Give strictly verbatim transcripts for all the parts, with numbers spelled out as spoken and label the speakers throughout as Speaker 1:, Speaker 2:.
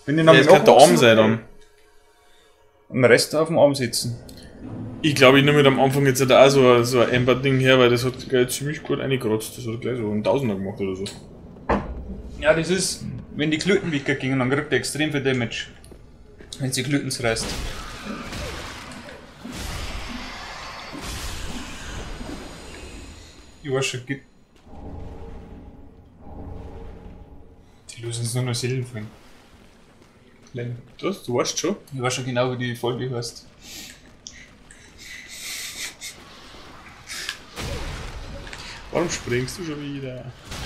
Speaker 1: Wenn die
Speaker 2: Ja, das kann der Arm sein dann.
Speaker 1: Und den Rest auf dem Arm sitzen.
Speaker 2: Ich glaube, ich nehme am Anfang jetzt halt auch so, so ein Ember-Ding her, weil das hat gleich ziemlich gut reingekratzt. Das hat gleich so einen Tausender gemacht oder so.
Speaker 1: Ja, das ist, wenn die Klöten weggingen, dann kriegt er extrem viel Damage. Wenn sie Klöten zerreißt. Ich weiß schon, gibt. Die lösen es nur noch Seelen von.
Speaker 2: Das, du weißt schon.
Speaker 1: Ich weiß schon genau, wie die Folge heißt.
Speaker 2: Warum springst du schon wieder?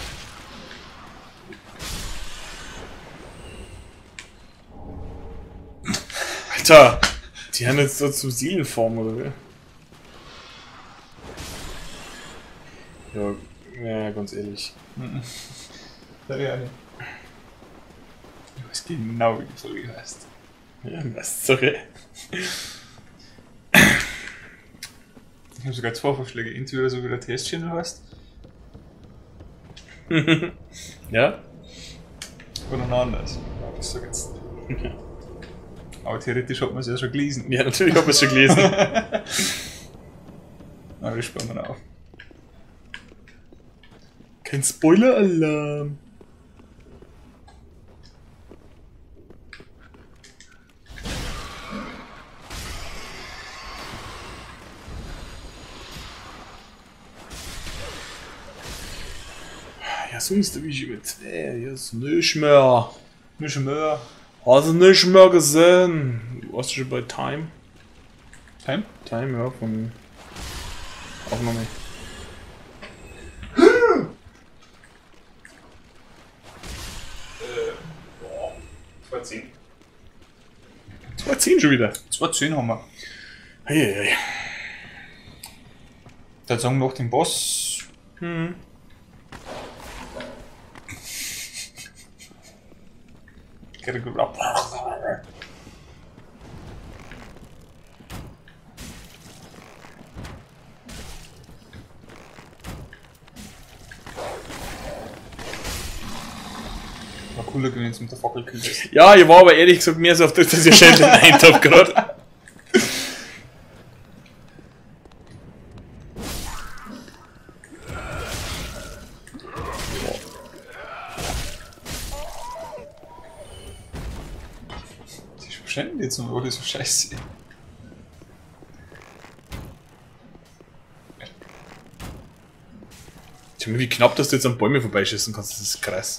Speaker 2: Alter! Die haben jetzt so zur Seelenform, oder wie? Ja, ja, ganz ehrlich.
Speaker 1: Da ja nicht. Ich weiß genau, wie die Folge heißt.
Speaker 2: Ja, was sorry.
Speaker 1: Ich habe sogar zwei Vorschläge. Entweder so wie der Test-Channel heißt.
Speaker 2: Ja?
Speaker 1: Oder noch anders. Aber das sag jetzt. Aber theoretisch hat man es ja schon gelesen.
Speaker 2: Ja, natürlich habe ich es schon gelesen.
Speaker 1: Aber das sparen wir auf.
Speaker 2: Kein Spoiler-Alarm. Ja, sonst habe ich über zwei, jetzt nicht mehr.
Speaker 1: Nicht mehr.
Speaker 2: Hast du nicht mehr gesehen? Du warst schon bei Time?
Speaker 1: Time?
Speaker 2: Time, ja, von Aufnahme.
Speaker 1: zwei zehn.
Speaker 2: zwei zehn schon wieder.
Speaker 1: zwei zehn haben wir.
Speaker 2: Hey, hey.
Speaker 1: Dann sagen wir noch den Boss.
Speaker 2: Hm.
Speaker 1: War cooler gewesen, wenn es mit der Fackel gekillt ist.
Speaker 2: Ja, ich war aber ehrlich gesagt mehr so auf das, dass ich schnell den Eintopf gerade.
Speaker 1: Die verschwenden jetzt und alle so scheiße.
Speaker 2: Schau mal, wie knapp, dass du jetzt an Bäume vorbeischießen kannst, das ist krass.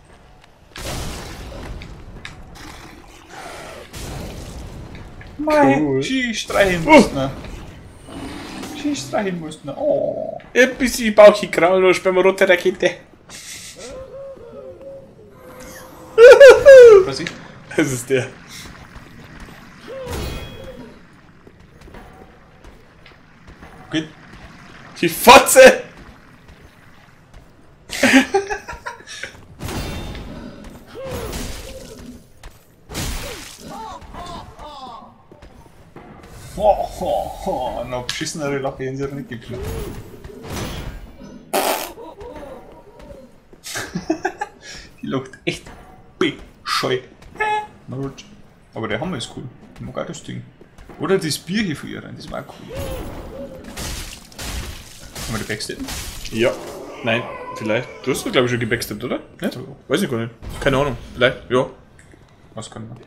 Speaker 1: Cool. Ski streichen musst du. Ski streichen musst du. Oh.
Speaker 2: Ein bisschen Bauchi Kraulnuss beim roten Rakete.
Speaker 1: Was ist?
Speaker 2: Das ist der.
Speaker 1: Gut.
Speaker 2: Die Fotze!
Speaker 1: Oh, oh, oh. Noch beschissenere Lache in sie nicht gibt. Die lacht echt bescheuert. Aber der Hammer ist cool. Ich mag auch das Ding. Oder das Bier hier für ihr rein, das war auch cool. Kann man die backsteppen?
Speaker 2: Ja. Nein, vielleicht. Du hast doch glaube ich schon gebacksteppt, oder? Ja? Weiß ich gar nicht. Keine Ahnung. Vielleicht, ja.
Speaker 1: Was kann man?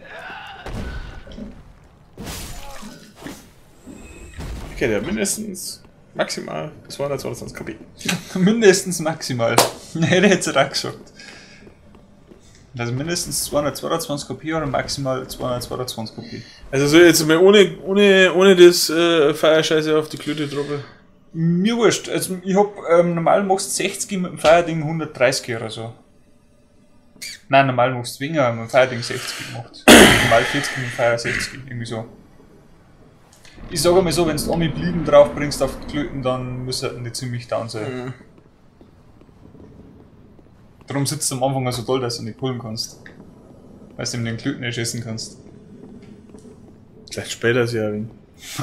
Speaker 2: Okay, der hat mindestens maximal zweihundertzweiundzwanzig KP.
Speaker 1: Mindestens maximal. Hätte jetzt auch gesagt. Also mindestens zweihundertzweiundzwanzig KP oder maximal zweihundertzweiundzwanzig KP.
Speaker 2: Also so jetzt mal ohne, ohne, ohne das äh, Feierscheiße auf die Klöte droppe.
Speaker 1: Mir wurscht. Also ich hab ähm, normal machst du sechzig mit dem Feierding hundertdreißig oder so. Nein, normal machst du weniger, mit dem Feierding sechzig gemacht. Normal vierzig mit dem Feier sechzig, irgendwie so. Ich sage mal so, wenn du Ami Blieben drauf bringst auf die Klöten, dann müssen die ziemlich down sein.
Speaker 2: Mhm.
Speaker 1: Darum sitzt du am Anfang so toll, dass du nicht pullen kannst. Weil du ihm den Klöten nicht essen kannst.
Speaker 2: Vielleicht später ist ja ein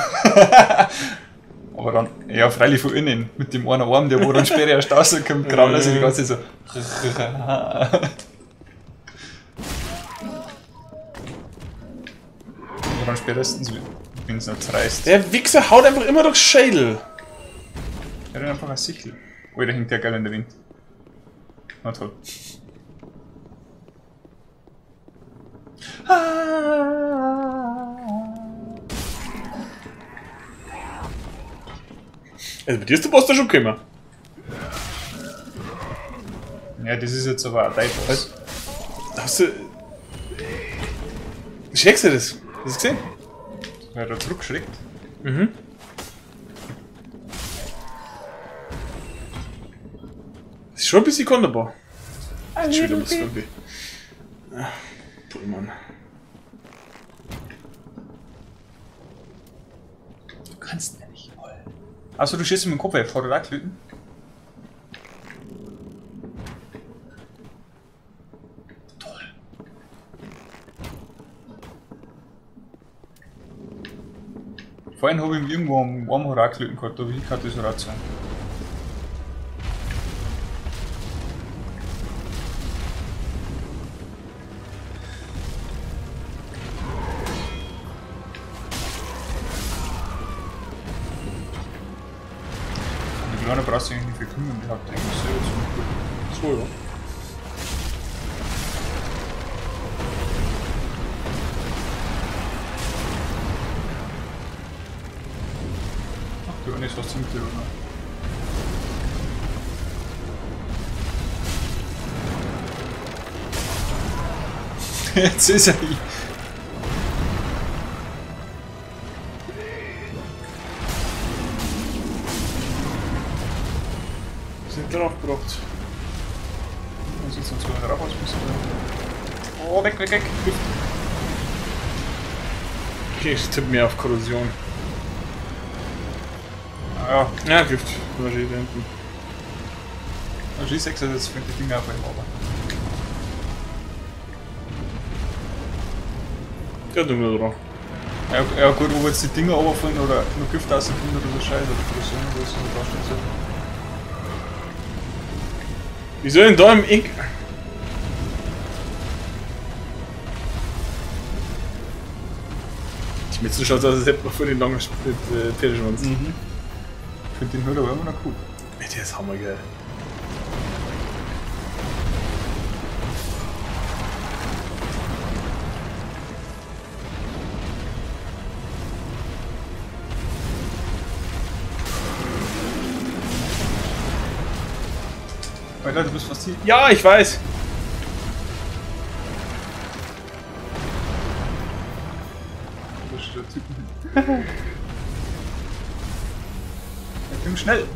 Speaker 1: Aber dann, ja, freilich von innen. Mit dem einen Arm, der wo dann später erst rauskommt, krabbelt er sich die ganze Zeit so. Aber dann spätestens, wenn es noch zerreißt.
Speaker 2: Der Wichser haut einfach immer durchs Schädel.
Speaker 1: Er hat einfach ein Sichel. Oh, da hängt der geil in der Wind. Na toll.
Speaker 2: Also bei dir ist der Boss da schon gekommen.
Speaker 1: Ja, das ist jetzt aber ein Teilboss.
Speaker 2: Hast du... Checkst du das? Hast du das gesehen?
Speaker 1: Er hat da zurückgeschreckt.
Speaker 2: Mhm. Das ist schon ein bisschen konterbar. Entschuldigung, das ist irgendwie... Ah, Pullmann.
Speaker 1: Du kannst ja nicht wollen. Achso, du schießt mit dem Kopf weg, vor der Lacklüten. Toll. Vorhin habe ich ihn irgendwo am Warm Horaklüten gehabt, aber ich kann das Rad sein. Die Kleine brauchst du eigentlich nicht viel kümmern, die hat eigentlich selber zu
Speaker 2: So, ja.
Speaker 1: Ach, du nicht was zum Tür, oder? Jetzt ist er hier.
Speaker 2: Sind draufgebracht.
Speaker 1: Was ist denn so ein Rauchhausbüsse? Oh, weg, weg, weg.
Speaker 2: Okay, ich tippe mir auf Korrosion.
Speaker 1: Ah, ja,
Speaker 2: Ja, Gift. Da steht da hinten.
Speaker 1: dann schießt extra das für die Finger auf einem aber.
Speaker 2: Der tut mir drauf.
Speaker 1: Ja, ja gut, ob jetzt die Dinger runterfallen oder nur Gift rauskommt oder so Scheiße oder Korrosion oder so, da steht so.
Speaker 2: Wieso denn da im Eck? Ich mir so schaut aus, als hätte man vor den langen Split äh, Pferdeschwanz.
Speaker 1: Mhm. Ich finde den Hut aber immer noch cool.
Speaker 2: Ja, der ist hammergeil.
Speaker 1: Alter, du bist fast hier.
Speaker 2: Ja, ich weiß.
Speaker 1: Da steht der Typ. Ja, komm schnell.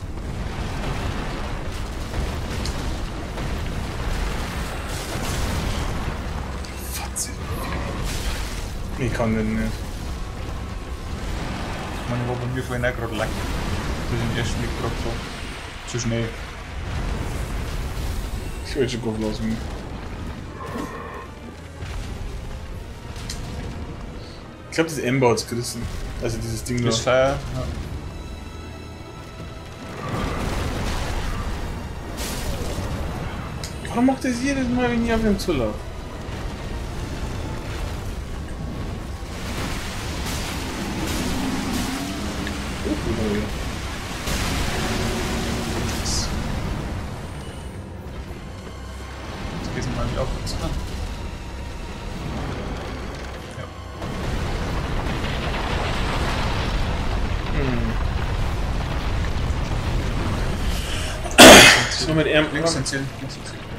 Speaker 2: Fatze. Ich kann den nicht.
Speaker 1: Ich meine, war bei mir vorhin auch gerade lang. Das ist im ersten Blick gerade so. Zu schnell.
Speaker 2: Ich will schon Kopf lassen. Ich glaube, das Ember hat's gerissen. Also dieses Ding
Speaker 1: Das
Speaker 2: da.
Speaker 1: Feuer. Ja.
Speaker 2: Warum macht das jedes Mal, wenn ich auf dem zulaufe? Oh, oh, ja.
Speaker 1: Jetzt geht's mal wieder auf uns an.
Speaker 2: So mit Ärmel.
Speaker 1: Links sind Ziel. Links sind Ziel.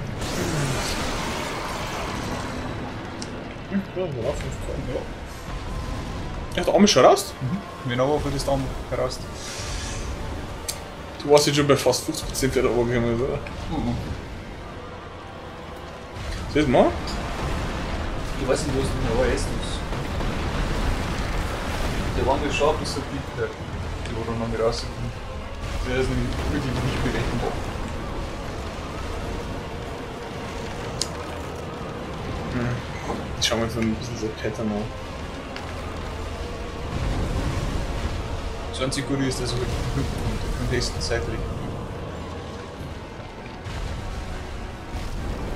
Speaker 2: Ja, so auf fünf K. Ja, der Arm ist schon raus.
Speaker 1: Mhm. Genau, wo das dann heraus.
Speaker 2: Du warst jetzt schon bei fast fünfzig Prozent der Ohren gekommen, oder?
Speaker 1: Mhm.
Speaker 2: Siehst du mal?
Speaker 1: Ich weiß nicht, was du noch essen musst. Der war nicht scharf, ist so dick, der, die wo dann noch mit rauskommt. Der ist nicht, wirklich nicht berechenbar.
Speaker 2: Ich schau mal so ein bisschen so Pattern an.
Speaker 1: Das einzige Gute ist, dass er am besten seitlich.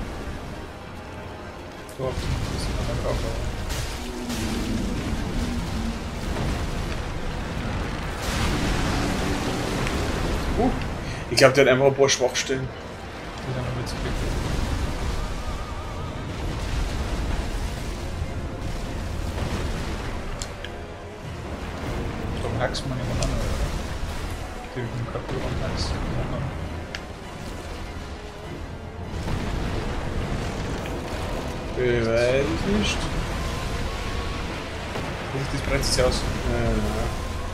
Speaker 1: So, das ist dann drauf.
Speaker 2: Ich glaube, der hat einfach ein paar Schwachstellen.
Speaker 1: Die sind noch nicht so viel. Da hackst man jemand an, oder? Die mit dem Kapur anhackst.
Speaker 2: Ich weiß es nicht.
Speaker 1: Wie sieht das brennt sich aus?
Speaker 2: Ja.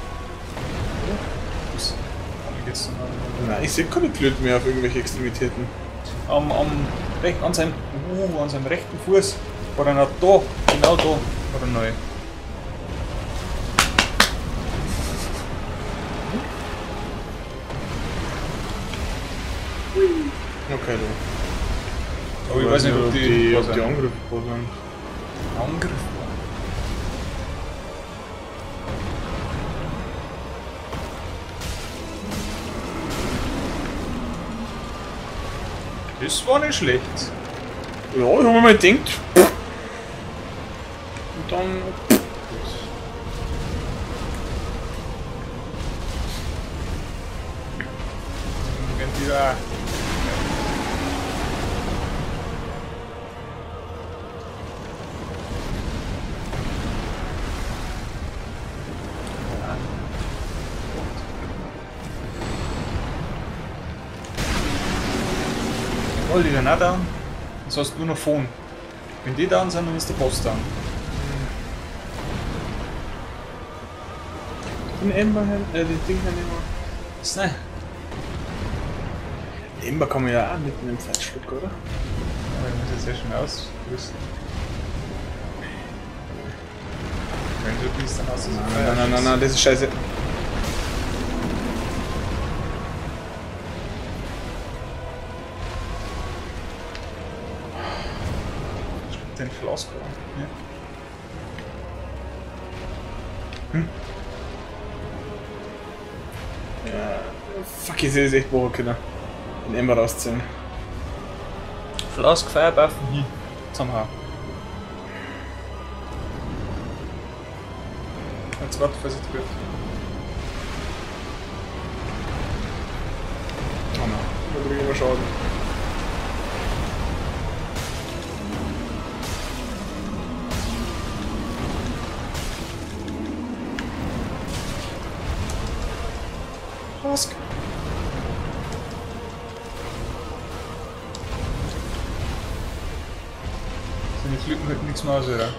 Speaker 1: Was? Wie geht's denn an?
Speaker 2: Nein, ich sehe keine Klöten mehr auf irgendwelche Extremitäten.
Speaker 1: Am, am, recht, an, seinem, uh, an seinem rechten Fuß war er noch da, genau da, war er neu.
Speaker 2: Okay, du.
Speaker 1: Aber ich weiß nicht, ob die,
Speaker 2: die,
Speaker 1: was
Speaker 2: ob die
Speaker 1: sind.
Speaker 2: angreifbar sind.
Speaker 1: Angriff. Das war nicht schlecht.
Speaker 2: Ja, ich habe mir mal gedacht. Und dann.
Speaker 1: Wenn die da. All die dann auch down. Das heißt nur noch Phone. Wenn die down sind, dann ist der Boss down.
Speaker 2: Den Ember, äh, den Ding her nehmen.
Speaker 1: Das ne?
Speaker 2: Den Ember kann man ja auch mitten im Zeitstück, oder?
Speaker 1: Aber ich muss jetzt ja schon ausrüsten. Wenn du bist, dann hast du so.
Speaker 2: Nein, nein, nein, nein, nein, das ist scheiße.
Speaker 1: Den Flask an. Ja. Hm.
Speaker 2: Ja, fuck, ich sehe es echt brauchen können. Den Ember rausziehen.
Speaker 1: Flask, Firebuffen, hier. Somehow. Jetzt warte, falls ich treffe.
Speaker 2: Oh nein, da kriege ich immer Schaden.
Speaker 1: Flask. Seine Flücken halt nichts mehr aus, oder?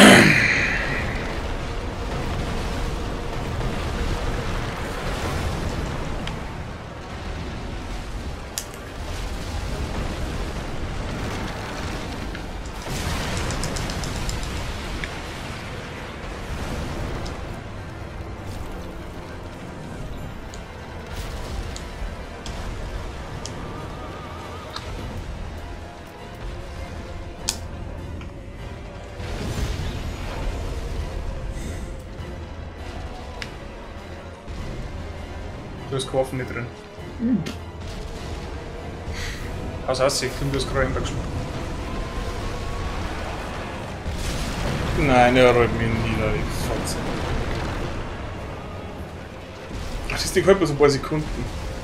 Speaker 1: Du hast keine Waffen nicht drin. Mhm. Aus Aussicht, du hast gerade Ember geschlagen.
Speaker 2: Nein, er rollt mich nieder, ich Fotze. Ach, das Ding hält mir so ein paar Sekunden.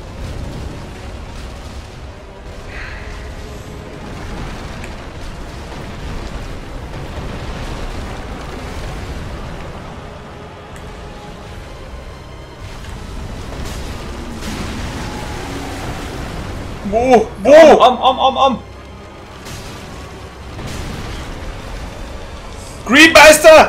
Speaker 2: Wo? Wo?
Speaker 1: Am, am, am, am!
Speaker 2: Greenmeister!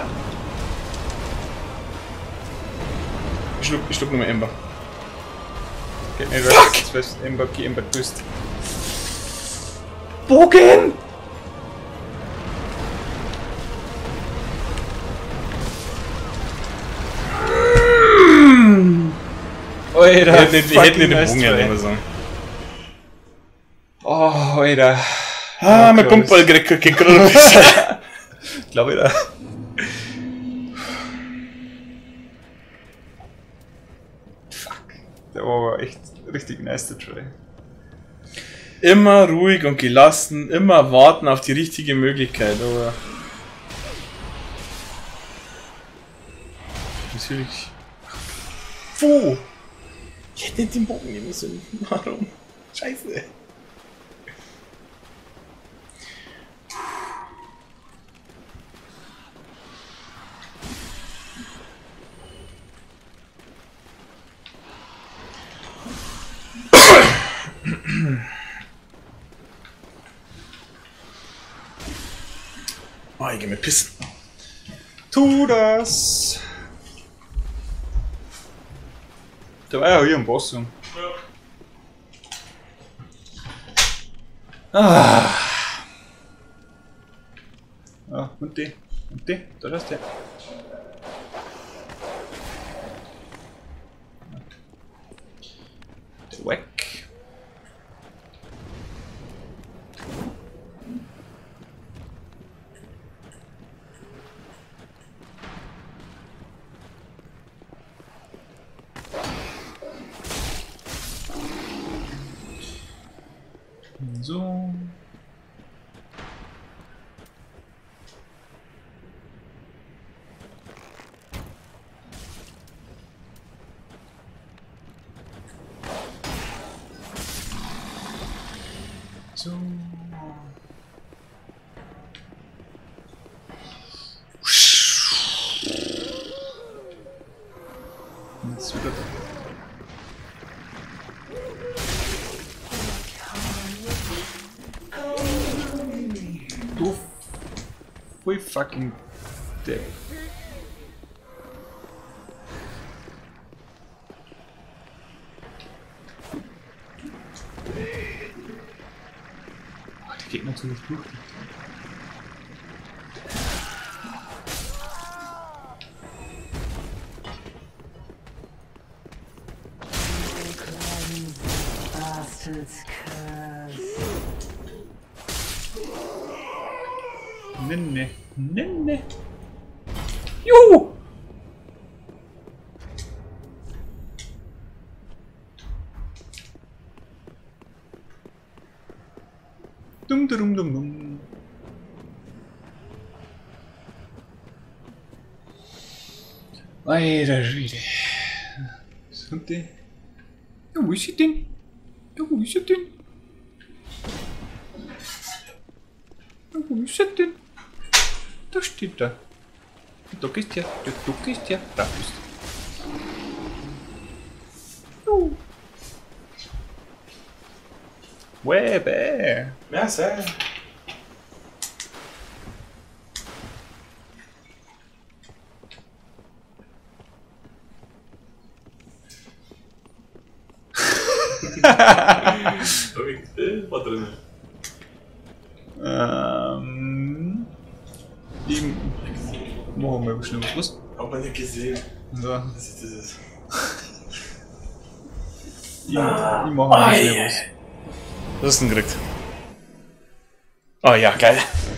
Speaker 2: Ich schluck, ich schluck nur mal Ember.
Speaker 1: Geht nicht raus, jetzt weißt du, Ember, geh Ember, bist.
Speaker 2: Bogen!
Speaker 1: Alter,
Speaker 2: Wir hätten den Bogen ja nehmen sollen.
Speaker 1: Oh, Alter.
Speaker 2: Ah, mein Pumpball kriegt gerade
Speaker 1: Glaube ich da. Fuck. Der war aber echt richtig nice, der Try.
Speaker 2: Immer ruhig und gelassen, immer warten auf die richtige Möglichkeit, aber. Natürlich.
Speaker 1: Puh!
Speaker 2: Ich hätte nicht den Bogen nehmen sollen. Warum? Scheiße. Oh, ich geh mir pissen.
Speaker 1: Tu das! Da war ja hier ein Boss. Ja. Ah. Ah, und die. Und die. Da ist der. Der weg. So. So. Jetzt wieder. Du voll fucking Depp. Oh, die geht natürlich durch. Nenne, nenne. Juhu! Dum dum dum dum. Alter Schwede. Was hat die? Ja, wo ist sie denn? Ja, wo ist sie denn? Ja, wo ist sie denn? Da steht er. Da gehst du ja, da gehst du ja, da bist du. Uh. Webe.
Speaker 2: Ja, sehr. War drin.
Speaker 1: Ähm. Ich mach mal schnell was.
Speaker 2: Hab man nicht gesehen.
Speaker 1: So.
Speaker 2: Was ist das?
Speaker 1: Ich, ah, ich mach mal schnell was.
Speaker 2: Was hast du denn gekriegt? Oh ja, geil.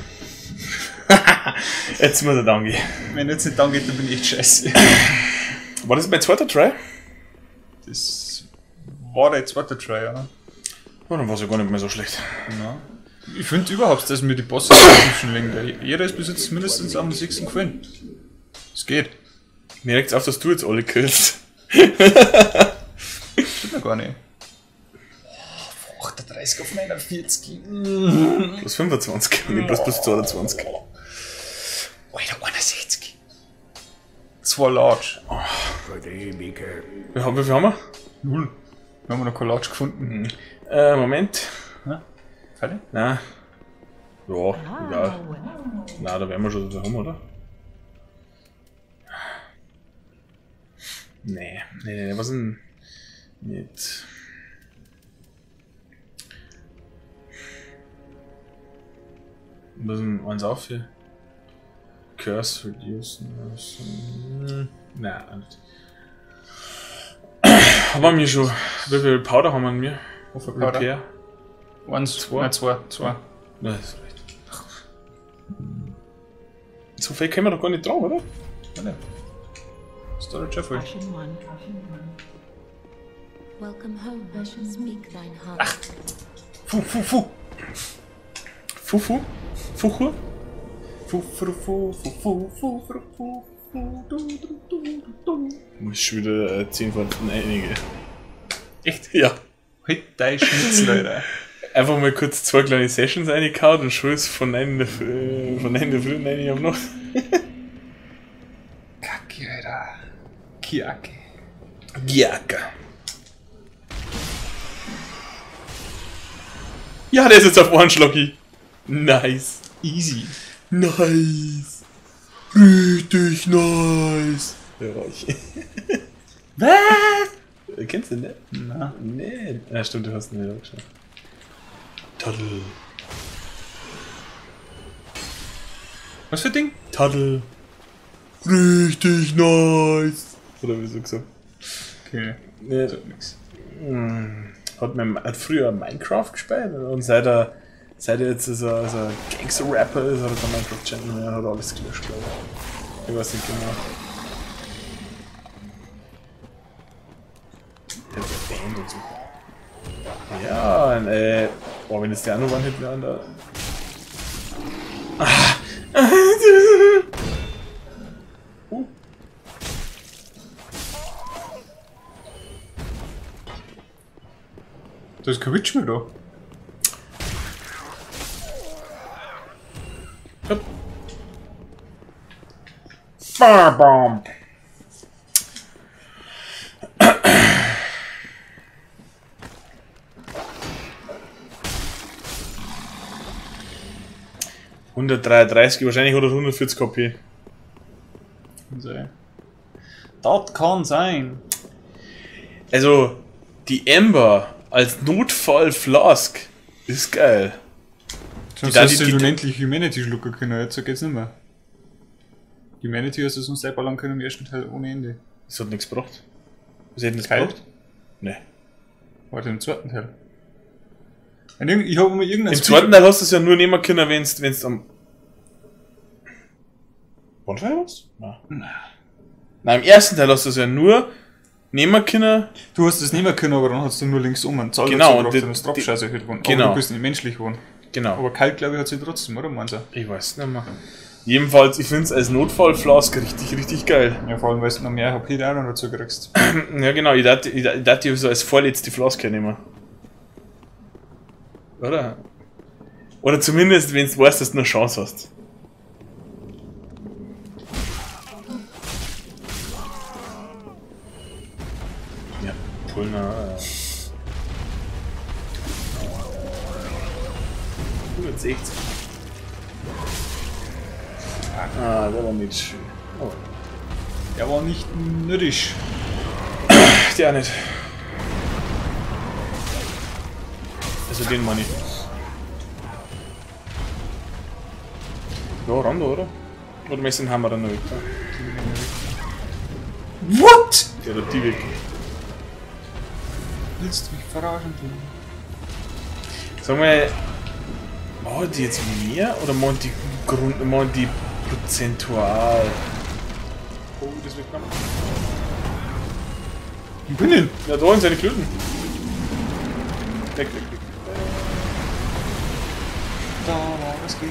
Speaker 2: Jetzt muss er down gehen.
Speaker 1: Wenn jetzt nicht down geht, dann bin ich echt scheiße.
Speaker 2: War das mein zweiter Try?
Speaker 1: Das war der zweite Try, ja.
Speaker 2: Oh, dann war es ja gar nicht mehr so schlecht.
Speaker 1: Genau. Ich finde überhaupt, dass mir die Bosse schon wegen der. Jeder ist bis jetzt mindestens am sechsten gefallen. Es geht.
Speaker 2: Mir regt's auf, dass du jetzt alle killst.
Speaker 1: Stimmt ja gar nicht. Oh, achtunddreißig auf neunundvierzig.
Speaker 2: Plus fünfundzwanzig, nicht plus plus zweiundzwanzig.
Speaker 1: Alter, einundsechzig. Zwei Large. Oh.
Speaker 2: Wie haben, wie viel haben wir?
Speaker 1: Null. Wir haben noch kein Large gefunden.
Speaker 2: Mhm. Äh, Moment.
Speaker 1: Ja? Fertig?
Speaker 2: Nein. Ja, egal. Nein, da werden wir schon so haben, oder? Nee, nee, nee, was denn? Nicht. Was denn eins auf hier? Curse reduce. Nein, nicht. Haben wir schon. Wie viel Powder haben wir an mir?
Speaker 1: Wie viel Powder?
Speaker 2: Repair?
Speaker 1: Eins, zwei. Nein, zwei. Zwei.
Speaker 2: Nein, das ist recht. So viel können wir doch gar nicht dran, oder?
Speaker 1: Nein. Storage voll.
Speaker 3: Welcome home, speak thine heart.
Speaker 1: Ach! Fu, fu, fu!
Speaker 2: Fufu? Fuchu?
Speaker 1: Fu, fu, fu, fu, fu, fu, fu, fu, fu, du, du, du, du.
Speaker 2: Muss schon wieder äh, zehn von einige.
Speaker 1: Echt?
Speaker 2: Ja.
Speaker 1: Halt dein Schnitzel, Alter.
Speaker 2: Einfach mal kurz zwei kleine Sessions reingehauen und schon ist von neun in der Früh, von neun in der Früh und neun am Nacht.
Speaker 1: Kacke, Alter. Kiake.
Speaker 2: Giacca. Ja, der ist jetzt auf einen Schlocki. Nice.
Speaker 1: Easy.
Speaker 2: Nice. Richtig nice. Ja, ich.
Speaker 1: Was?
Speaker 2: Kennst du den nicht?
Speaker 1: Na.
Speaker 2: Nee. Ja, stimmt, du hast ihn nicht angeschaut. Toddle.
Speaker 1: Was für ein Ding?
Speaker 2: Toddle. Richtig nice. Oder wie so gesagt.
Speaker 1: Okay.
Speaker 2: Nee.
Speaker 1: So nix.
Speaker 2: Hm. Hat, man, hat früher Minecraft gespielt und seit er, seit er jetzt so, so ein Gangster-Rapper ist, hat er kein Minecraft-Channel mehr, hat alles gelöscht, glaube ich. Ich weiß nicht genau. Der hat eine Band und so. Ja, und, äh, boah, wenn das der andere One-Hit wäre, da. Ah. uh.
Speaker 1: Da ist kein Witch mehr da.
Speaker 2: Hopp. Farbomb. hundertdreiunddreißig, wahrscheinlich oder hundertvierzig K P.
Speaker 1: Kann sein. Das kann sein.
Speaker 2: Also, die Ember als Notfall-Flask ist geil.
Speaker 1: Sonst
Speaker 2: Die-
Speaker 1: hast
Speaker 2: die-
Speaker 1: du
Speaker 2: die-
Speaker 1: unendlich Humanity schlucken können, jetzt geht's nicht mehr. Humanity hast du sonst selber lang können im ersten Teil ohne Ende.
Speaker 2: Das hat nichts gebracht. Was hätten das
Speaker 1: Geil.
Speaker 2: gebracht? Nee.
Speaker 1: Warte, im zweiten Teil. Und irgend- Ich habe immer irgendein
Speaker 2: Im zweiten Teil hast du es ja nur nehmen können, wenn du am. Bonfire hast? Nein. Nein, im ersten Teil hast du es ja nur nehmen können.
Speaker 1: Du hast es nicht mehr können, aber dann hast du nur links um einen Zahl
Speaker 2: Genau,
Speaker 1: dazu gebracht
Speaker 2: und
Speaker 1: und das
Speaker 2: die-
Speaker 1: Dropscheiße erhöht geworden.
Speaker 2: genau.
Speaker 1: Aber du bist nicht menschlich geworden.
Speaker 2: Genau.
Speaker 1: Aber kalt, glaube ich, hat sie trotzdem, oder meinst du?
Speaker 2: Ich weiß nicht mehr. Jedenfalls, ich finde es als Notfall-Flask richtig, richtig geil.
Speaker 1: Ja, vor allem, weil du noch mehr H P da auch noch dazu kriegst.
Speaker 2: Ja, genau, ich dachte, ich dachte, ich dachte so als vorletzte Flask nehmen. Oder? Oder zumindest, wenn du weißt, dass du eine Chance hast. Ja, Pulner. hundertsechzig. Ah, der war nicht schön. Oh.
Speaker 1: Der war nicht nötig.
Speaker 2: Der nicht. Also den meine ich. Ja, ran da, oder? Oder möchtest du den Hammer dann noch weg?
Speaker 1: What?
Speaker 2: Der hat die weg.
Speaker 1: Willst du mich verarschen, du?
Speaker 2: Sag mal, machen die jetzt mehr oder machen die Grund, machen die prozentual? Oh, das wird knapp.
Speaker 1: Wo bin ich denn?
Speaker 2: Ja, da sind seine Klöten. Weg, weg, weg.
Speaker 1: Da war das Gehege.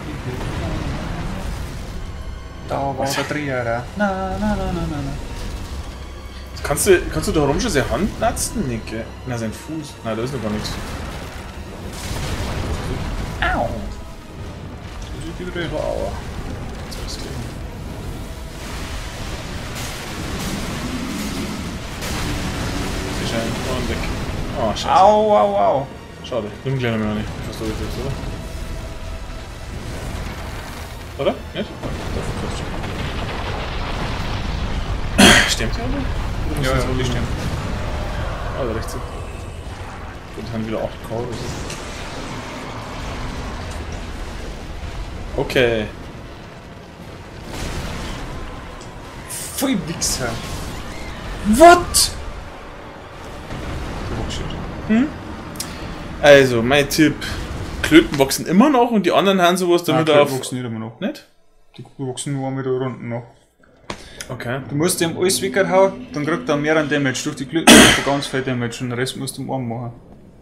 Speaker 1: Da war der Dreher. Na, na, na, na, na, na.
Speaker 2: Kannst du, kannst du da herum schon seine Hand natzen, Nicke? Na, sein Fuß. Nein, da ist noch gar nichts.
Speaker 1: Au!
Speaker 2: Das ist die Dreh. Aua. Jetzt ist gehen. Sie scheinen. Und weg. Oh, scheiße.
Speaker 1: Au, au, au.
Speaker 2: Schade. Nimm gleich noch mehr nicht. Was du jetzt, oder? Oder? Nicht? Stimmt ja, oder?
Speaker 1: Ja, ja, die stimmt.
Speaker 2: Also rechts. Gut, dann wieder acht K oder so. Okay.
Speaker 1: Voll Wichser. What?
Speaker 2: Hm? Also, mein Tipp. Klöten wachsen immer noch und die anderen haben sowas damit
Speaker 1: Nein,
Speaker 2: auf.
Speaker 1: die wachsen nicht immer noch.
Speaker 2: Nicht?
Speaker 1: Die wachsen nur mit der Runden noch.
Speaker 2: Okay.
Speaker 1: Du musst dem alles weghauen, dann kriegt er mehr an Damage. Durch die Klöten kriegt er ganz viel Damage und den Rest musst du im Arm machen.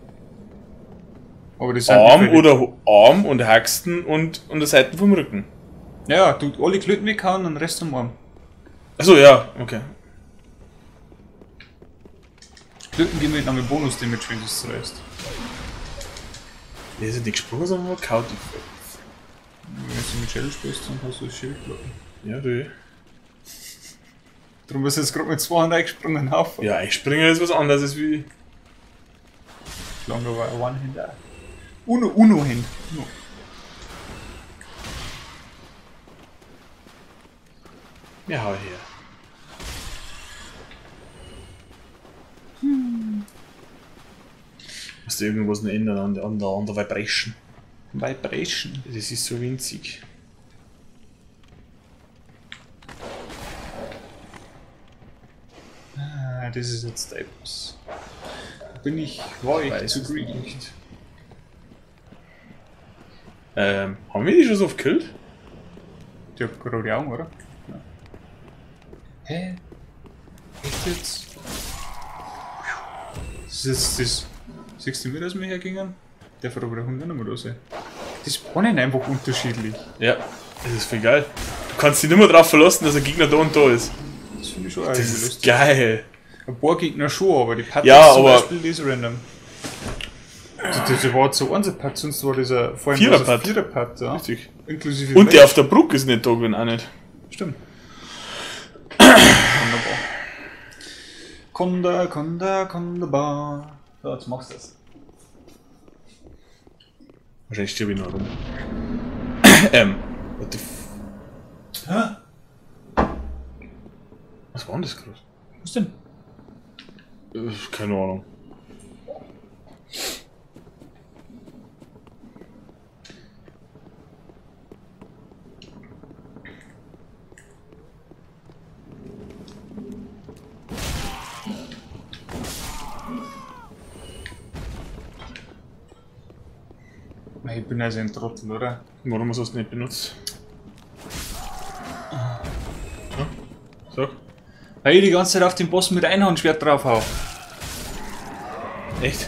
Speaker 1: Aber das sind
Speaker 2: Arm
Speaker 1: nicht viele.
Speaker 2: oder Ho- Arm und Haxten und, und der Seiten vom Rücken.
Speaker 1: Ja, du alle Klöten weghauen und den Rest am Arm.
Speaker 2: Achso, ja, okay.
Speaker 1: Glücken gehen mit einem Bonus-Damage, wenn du es zerreißt.
Speaker 2: Der ist ja nicht gesprungen, sondern nur kaut.
Speaker 1: Wenn du mit Shell spielst, dann hast du das Schild blocken.
Speaker 2: Ja, du.
Speaker 1: Darum bist du jetzt gerade mit zwei Hand eingesprungen auf.
Speaker 2: Ja, einspringen ist was anderes wie.
Speaker 1: Longer war ein One-Hand auch. Uno, Uno-Hand. Uno.
Speaker 2: Ja, hau her. Musst du irgendwas noch ändern an der, an der, an der Vibration?
Speaker 1: Vibration.
Speaker 2: Das ist so winzig.
Speaker 1: Ah, das ist jetzt etwas. Bin ich, war ich
Speaker 2: Weiß
Speaker 1: zu
Speaker 2: es
Speaker 1: greedy.
Speaker 2: nicht. Ähm, haben wir die schon so oft gekillt?
Speaker 1: Die hat gerade Augen, oder? Ja. Hä? Echt jetzt? Das ist das. Siehst du mir, dass wir hergingen? Der Frau aber der Hund nicht mehr da sein. Die spawnen einfach unterschiedlich.
Speaker 2: Ja, das ist voll geil. Du kannst dich nicht mehr darauf verlassen, dass ein Gegner da und da ist.
Speaker 1: Das finde ich schon
Speaker 2: Das
Speaker 1: eigentlich
Speaker 2: ist
Speaker 1: lustig.
Speaker 2: geil.
Speaker 1: Ein paar Gegner schon, aber die Pat
Speaker 2: Ja,
Speaker 1: ist zum
Speaker 2: aber-
Speaker 1: Beispiel die ist random. Also das war so ein Pat, sonst war dieser vor allem
Speaker 2: Vierer-Pat.
Speaker 1: Vierer-Pat, ja.
Speaker 2: Richtig.
Speaker 1: Inklusive
Speaker 2: Und der
Speaker 1: Blade.
Speaker 2: auf der Brücke ist nicht da gewesen, auch nicht.
Speaker 1: Stimmt. Wunderbar. Konda, Konda, Konda, so, jetzt machst du das.
Speaker 2: Wahrscheinlich stirb ich noch rum. ähm, what the f...
Speaker 1: Hä?
Speaker 2: Was war denn das gerade?
Speaker 1: Was denn?
Speaker 2: Äh, keine Ahnung.
Speaker 1: Mei, ich bin also ein Trottel, oder?
Speaker 2: Warum hast du es nicht benutzt? Ja, sag.
Speaker 1: Weil ich die ganze Zeit auf den Boss mit Einhandschwert drauf hau.
Speaker 2: Echt?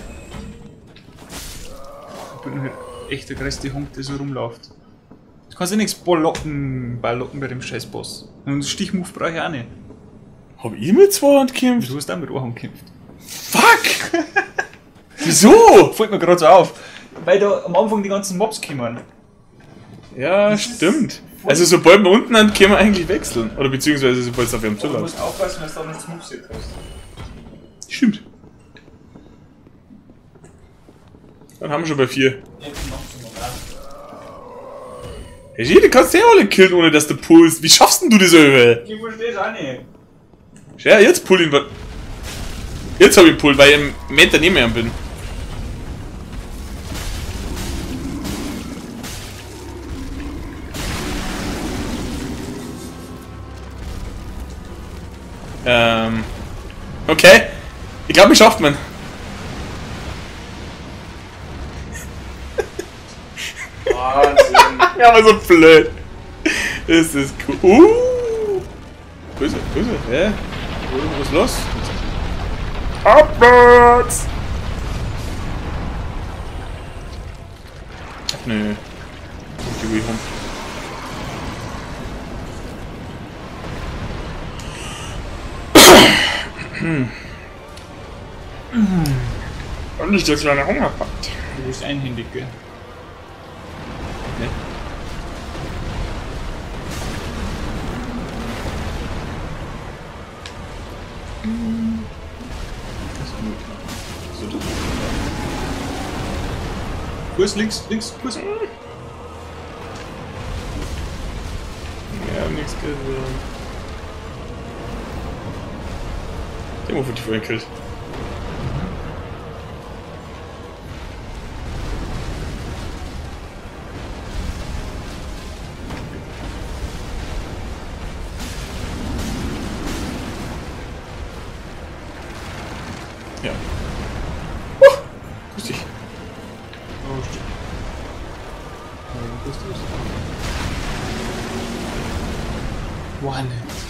Speaker 1: Ich bin halt echt der größte Hund, der so rumläuft. Du kannst ja nichts ballocken, ballocken bei dem scheiß Boss. Und Stichmove brauche ich auch nicht.
Speaker 2: Hab ich mit zwei Hand gekämpft?
Speaker 1: Du hast auch mit Ohren gekämpft.
Speaker 2: Fuck! Wieso?
Speaker 1: Fällt mir gerade so auf. Weil da am Anfang die ganzen Mobs kommen.
Speaker 2: Ja, stimmt. Also sobald wir unten sind, können wir eigentlich wechseln. Oder beziehungsweise sobald es auf ihrem
Speaker 1: Du
Speaker 2: zuläuft.
Speaker 1: musst aufpassen, dass du da noch das Moveset hast.
Speaker 2: Stimmt. Dann haben wir schon bei vier. Hey, die kannst du ja alle killen, ohne dass du pullst. Wie schaffst denn du das über?
Speaker 1: Ich verstehe es auch nicht.
Speaker 2: Ja, jetzt pull ihn. wa- Jetzt hab ich pull, weil ich einen Meter neben ihm bin. Ähm. Okay. Ich glaube, ich schafft man.
Speaker 1: Wahnsinn.
Speaker 2: Ja, aber so blöd. Das ist cool. Uh. Böse, böse, hä? Was ist los? Abwärts! Ach nö. Die will ich rum. Und nicht der kleine Hunger packt.
Speaker 1: Du bist einhändig, gell?
Speaker 2: Ne? So, das
Speaker 1: Kurs links, links, Kurs.
Speaker 2: Ja, nichts gesehen. Der wurde dich vorhin gekillt. Ja. Uh, grüß dich.
Speaker 1: Oh, stimmt. Aber du bist es. One.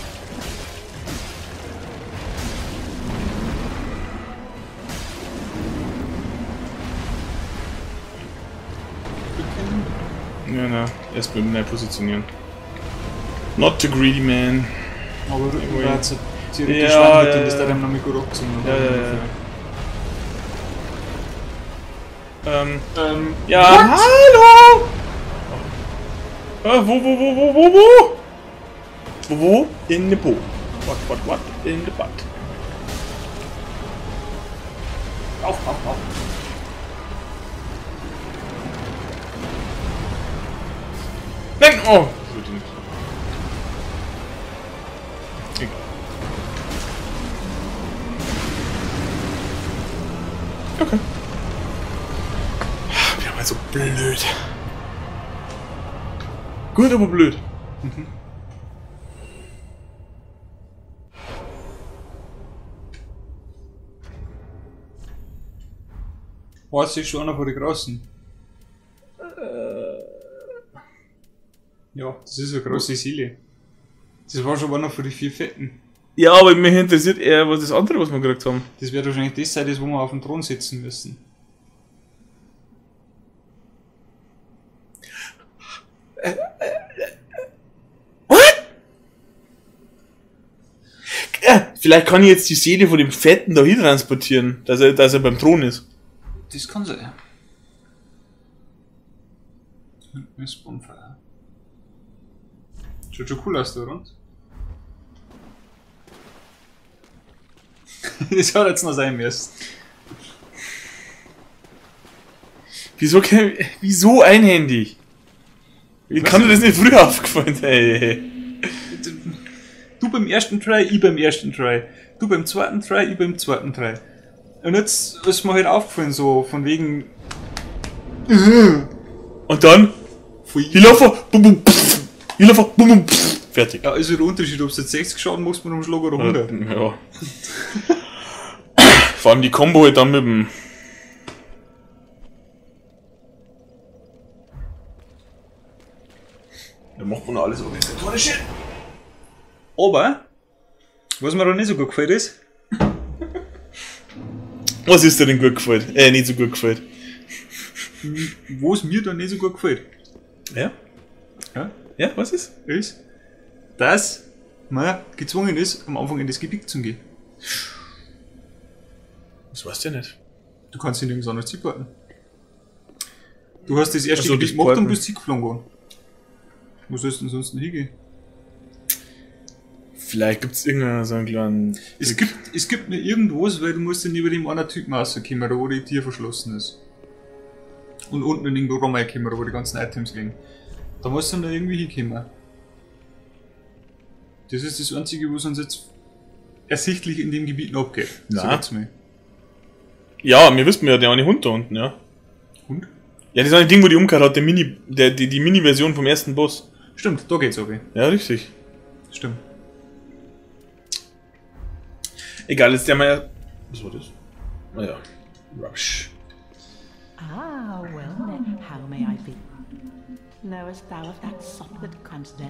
Speaker 2: Ja, na, erst mit mehr positionieren. Not too greedy, man.
Speaker 1: Aber Rücken war jetzt direkt
Speaker 2: Ja,
Speaker 1: geschwandert
Speaker 2: ja,
Speaker 1: und das
Speaker 2: ja.
Speaker 1: da dann noch mit gut abgezogen.
Speaker 2: Ja, ja, ja. Ähm,
Speaker 1: Ähm,
Speaker 2: ja, hallo! Äh, wo, wo, wo, wo, wo, wo? Wo, wo? In the Po. What, what, what? In the butt.
Speaker 1: auf, auf, auf.
Speaker 2: Nein! Oh! Das wird nicht. Egal. Okay. Wir haben halt so blöd. Gut, aber blöd. Mhm.
Speaker 1: Oh, das ist schon einer von den Großen. Ja, das ist eine große Seele. Das war schon einer von den vier Fetten.
Speaker 2: Ja, aber mich interessiert eher was das andere, was wir gekriegt haben.
Speaker 1: Das wird wahrscheinlich das sein, das wo wir auf den Thron setzen müssen.
Speaker 2: What? Ja, vielleicht kann ich jetzt die Seele von dem Fetten da hin transportieren, dass er, dass er beim Thron ist.
Speaker 1: Das kann sein. Miss Bonfire. Schaut schon cool aus da rund. Das hat jetzt noch sein müssen.
Speaker 2: Wieso, kann, wieso einhändig? Wie kann dir das nicht früher aufgefallen sein?
Speaker 1: Du beim ersten Try, ich beim ersten Try. Du beim zweiten Try, ich beim zweiten Try. Und jetzt ist mir halt aufgefallen, so von wegen.
Speaker 2: Und dann? Ich laufe, bum bum, pff, ich laufe, bum bum, pff, fertig.
Speaker 1: Ja, also der Unterschied, ob du jetzt sechzig Schaden machst mit einem Schlag oder hundert.
Speaker 2: Ja. Vor allem die Combo halt dann mit dem. Da macht man alles organisatorisch.
Speaker 1: Aber, was mir da nicht so gut gefällt ist,
Speaker 2: Was ist dir denn gut gefällt? Äh, nicht so gut gefällt.
Speaker 1: wo es mir da nicht so gut gefällt,
Speaker 2: Ja?
Speaker 1: ja,
Speaker 2: Ja, was ist?
Speaker 1: ist, dass man gezwungen ist, am Anfang in das Gebiet zu gehen.
Speaker 2: Das weißt du ja nicht.
Speaker 1: Du kannst ihn nirgends anders ziehen. Du hast das erste
Speaker 2: Ach so,
Speaker 1: Gebiet
Speaker 2: das
Speaker 1: gemacht und
Speaker 2: Porten.
Speaker 1: bist zugeflogen worden. Wo sollst du denn sonst hingehen?
Speaker 2: Vielleicht gibt es irgendeinen so einen kleinen.
Speaker 1: Es gibt, es gibt nicht irgendwas, weil du musst dann neben dem einen Typen rauskommen, da wo die Tür verschlossen ist. Und unten in irgendwo Raum reinkommen, da wo die ganzen Items liegen. Da musst du dann da irgendwie hinkommen. Das ist das Einzige, was uns jetzt ersichtlich in dem Gebiet noch abgeht.
Speaker 2: Na.
Speaker 1: So geht's mir.
Speaker 2: Ja, wir wissen ja, der eine Hund da unten, ja.
Speaker 1: Hund?
Speaker 2: Ja, das ist ein Ding, wo die umgekehrt hat, der Mini, der, die, die Mini-Version vom ersten Boss.
Speaker 1: Stimmt, da geht's runter.
Speaker 2: Ja, richtig.
Speaker 1: Stimmt.
Speaker 2: Egal, jetzt der mal. Was war das? Naja. Rush.
Speaker 4: Ah, well then, how may I be? Knowest thou of that sop that comes there?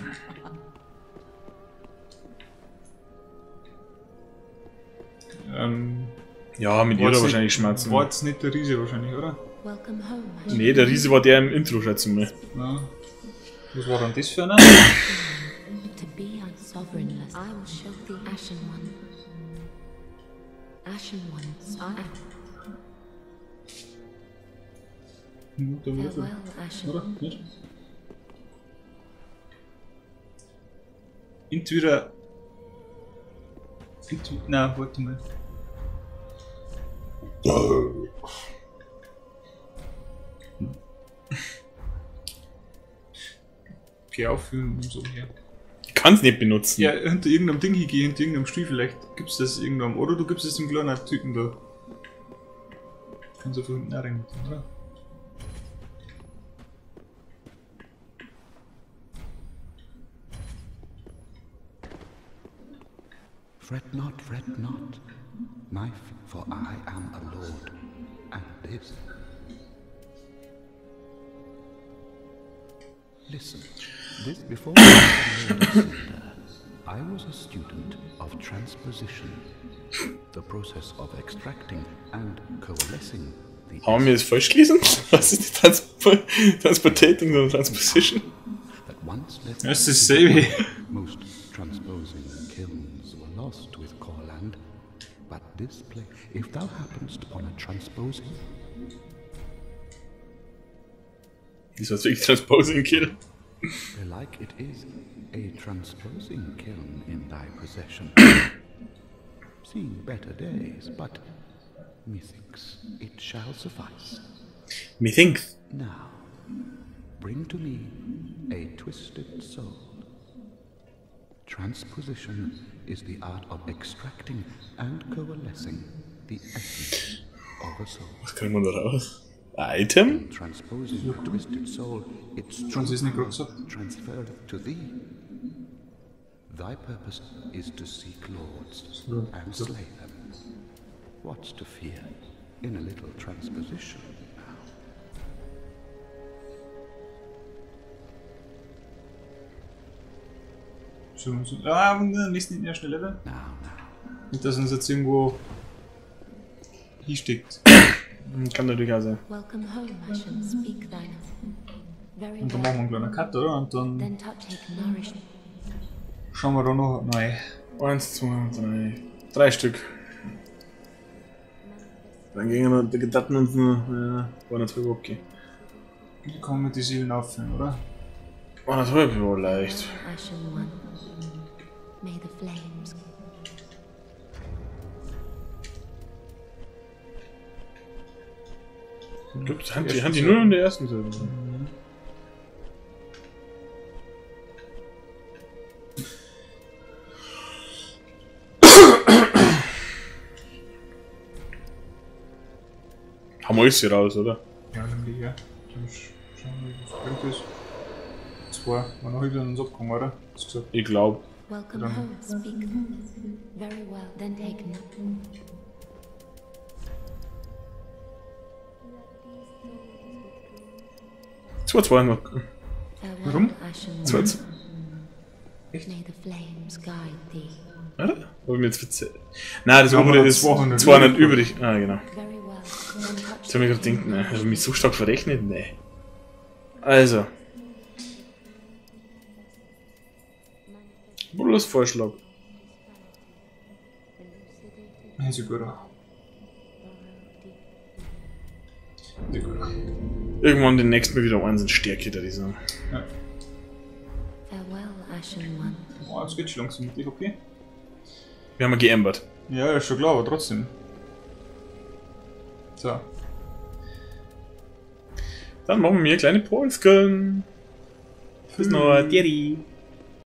Speaker 1: Ähm,
Speaker 2: Ja, mit ihr
Speaker 1: war's
Speaker 2: da
Speaker 1: nicht-
Speaker 2: wahrscheinlich Schmerzen.
Speaker 1: War jetzt nicht der Riese wahrscheinlich, oder?
Speaker 3: Welcome home, Ashen.
Speaker 2: Nee, der Riese war der im Intro, schätze ich mal.
Speaker 1: Ja. Was war denn das für einer?
Speaker 3: To be unsovereignless, I will show the Ashen One. Ashen Ones, I
Speaker 1: Mutter, Mutter.
Speaker 3: farewell, Ashen
Speaker 1: Oder?
Speaker 3: One.
Speaker 1: Nicht? Entweder. Entweder. Nein, warte mal. Geh aufführen und so her.
Speaker 2: Ich kann es nicht benutzen.
Speaker 1: Ja, hinter irgendeinem Ding hingehen, hinter irgendeinem Stuhl vielleicht gibt's das irgendeinem. Oder du gibst es dem kleinen Typen da. Kannst du von hinten auch rein, oder?
Speaker 5: Fret not, fret not, knife, for I am a lord, and this. Listen, this before I was a student of transposition, the process of extracting and coalescing the
Speaker 2: Haben wir das falsch gelesen? Was ist die Transpo Transportating oder Transposition?
Speaker 5: that once led
Speaker 1: Das ist dasselbe.
Speaker 5: most transposing kilns were lost with Corland, but this place, if thou happenest upon a transposing,
Speaker 2: Das heißt wirklich Transposing Kill.
Speaker 5: Belike it is a transposing kiln in thy possession. Seen better days, but methinks it shall suffice.
Speaker 2: Methinks.
Speaker 5: Now, bring to me a twisted soul. Transposition is the art of extracting and coalescing the essence of a soul.
Speaker 2: Was kriegen wir da raus? Item?
Speaker 5: Transposing a twisted soul, its
Speaker 1: Schon sie es nicht
Speaker 5: true
Speaker 1: gerade gesagt.
Speaker 5: power transferred to thee. Thy purpose is to seek lords and slay them. What's to fear in a little transposition now?
Speaker 1: Schon so. Ah, nächsten nicht mehr schnell Level.
Speaker 5: Now, now.
Speaker 1: Nicht, dass uns jetzt irgendwo hinsteckt.
Speaker 2: Kann natürlich auch sein.
Speaker 3: Welcome home, Ashen. Speak thine. Very
Speaker 1: Und dann machen wir
Speaker 3: well.
Speaker 1: einen kleinen Cut, oder? Und dann
Speaker 3: Then touch take nourish.
Speaker 1: schauen wir da noch neu.
Speaker 2: Eins, zwei, drei. Drei Stück. Dann gehen wir die Gedatten uns noch. Ja, eineinhalb, okay.
Speaker 1: Wie kommen wir die Seelen auffüllen, oder?
Speaker 2: Eineinhalb, ja, leicht.
Speaker 3: Well, Ashen One. May the flames.
Speaker 2: Ich glaube, das haben die, haben die nur in der ersten Seite. Haben wir alles hier raus, oder?
Speaker 1: Ja, dann die her. Dann sch- schauen wir, wie das bringt ist. Zwei. War noch wieder uns abgekommen, oder? Hast du gesagt?
Speaker 2: Ich glaube.
Speaker 3: Welcome
Speaker 1: Dann-
Speaker 3: home. Speak. Very well. Then take note.
Speaker 2: Zwei, zwei noch.
Speaker 3: Farewell,
Speaker 1: Warum?
Speaker 3: Ashen
Speaker 2: Zwei,
Speaker 3: One.
Speaker 2: zwei.
Speaker 3: May the flames guide thee.
Speaker 2: Oder? Hab ich mir jetzt verzählt. Nein, das
Speaker 1: Ja, aber
Speaker 2: obere
Speaker 1: noch
Speaker 2: ist
Speaker 1: zweihundert
Speaker 2: zweihundert übrig. Ah, genau.
Speaker 3: Very well. Then touch
Speaker 2: Jetzt hab ich gerade gedacht, ne, hab ich mich so stark verrechnet? Nee. Also. Modulus Vorschlag.
Speaker 1: Ja, sieht gut aus. Sieht gut aus.
Speaker 2: Irgendwann den nächsten Mal wieder eins in Stärke, da die sagen.
Speaker 1: Ja.
Speaker 3: Farewell, Ashen One.
Speaker 1: Oh, jetzt geht's schon langsam mit dich, okay?
Speaker 2: Wir haben ja geämbert.
Speaker 1: Ja, ist schon klar, aber trotzdem. So.
Speaker 2: Dann machen wir mir kleine Polsken. Bis noch, Deri.